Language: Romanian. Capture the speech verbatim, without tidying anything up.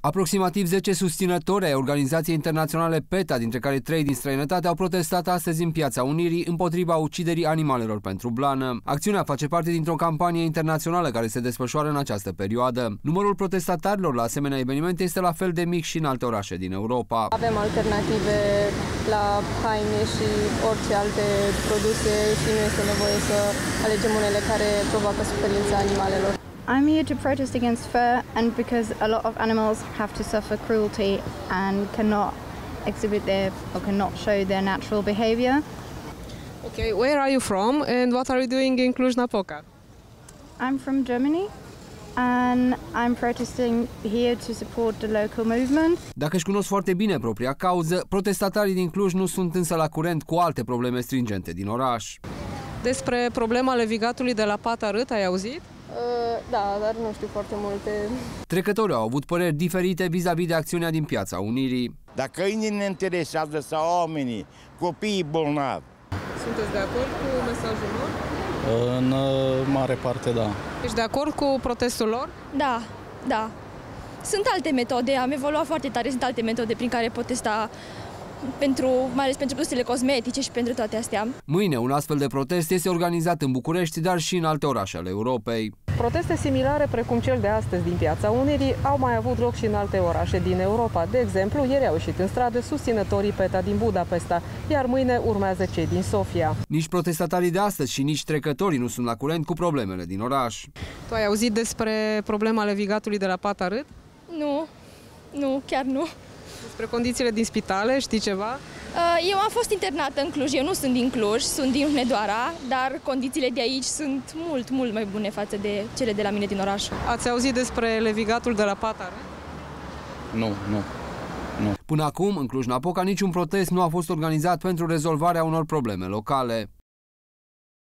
Aproximativ zece susținători ai organizației internaționale PETA, dintre care trei din străinătate, au protestat astăzi în Piața Unirii împotriva uciderii animalelor pentru blană. Acțiunea face parte dintr-o campanie internațională care se desfășoară în această perioadă. Numărul protestatarilor la asemenea evenimente este la fel de mic și în alte orașe din Europa. Avem alternative la haine și orice alte produse și nu este nevoie să alegem unele care provoacă suferința animalelor. I'm here to protest against fur, and because a lot of animals have to suffer cruelty and cannot exhibit their or cannot show their natural behavior. Okay, where are you from and what are you doing in Cluj-Napoca? I'm from Germany and I'm protesting here to support the local movement. Dacă își cunosc foarte bine propria cauză, protestatarii din Cluj nu sunt însă la curent cu alte probleme stringente din oraș. Despre problema levigatului de la Pata Rât ai auzit? Da, dar nu știu foarte multe. Trecătorii au avut păreri diferite vis-a-vis de acțiunea din Piața Unirii. Dacă câinii ne interesează sau oamenii, copiii bolnavi. Sunteți de acord cu mesajul lor? În mare parte, da. Ești de acord cu protestul lor? Da, da. Sunt alte metode, am evoluat foarte tare, sunt alte metode prin care pot testa pentru, mai ales pentru produsele cosmetice și pentru toate astea. Mâine un astfel de protest este organizat în București, dar și în alte orașe ale Europei. Proteste similare precum cel de astăzi din Piața Unirii au mai avut loc și în alte orașe din Europa. De exemplu, ieri au ieșit în stradă susținătorii PETA din Budapesta, iar mâine urmează cei din Sofia. Nici protestatarii de astăzi și nici trecătorii nu sunt la curent cu problemele din oraș. Tu ai auzit despre problema levigatului de la Pata Rât? Nu, nu, chiar nu. Despre condițiile din spitale, știi ceva? Eu am fost internată în Cluj, eu nu sunt din Cluj, sunt din Hunedoara, dar condițiile de aici sunt mult, mult mai bune față de cele de la mine din oraș. Ați auzit despre levigatul de la Pata Rât? Nu, nu. Nu. Până acum, în Cluj-Napoca, niciun protest nu a fost organizat pentru rezolvarea unor probleme locale.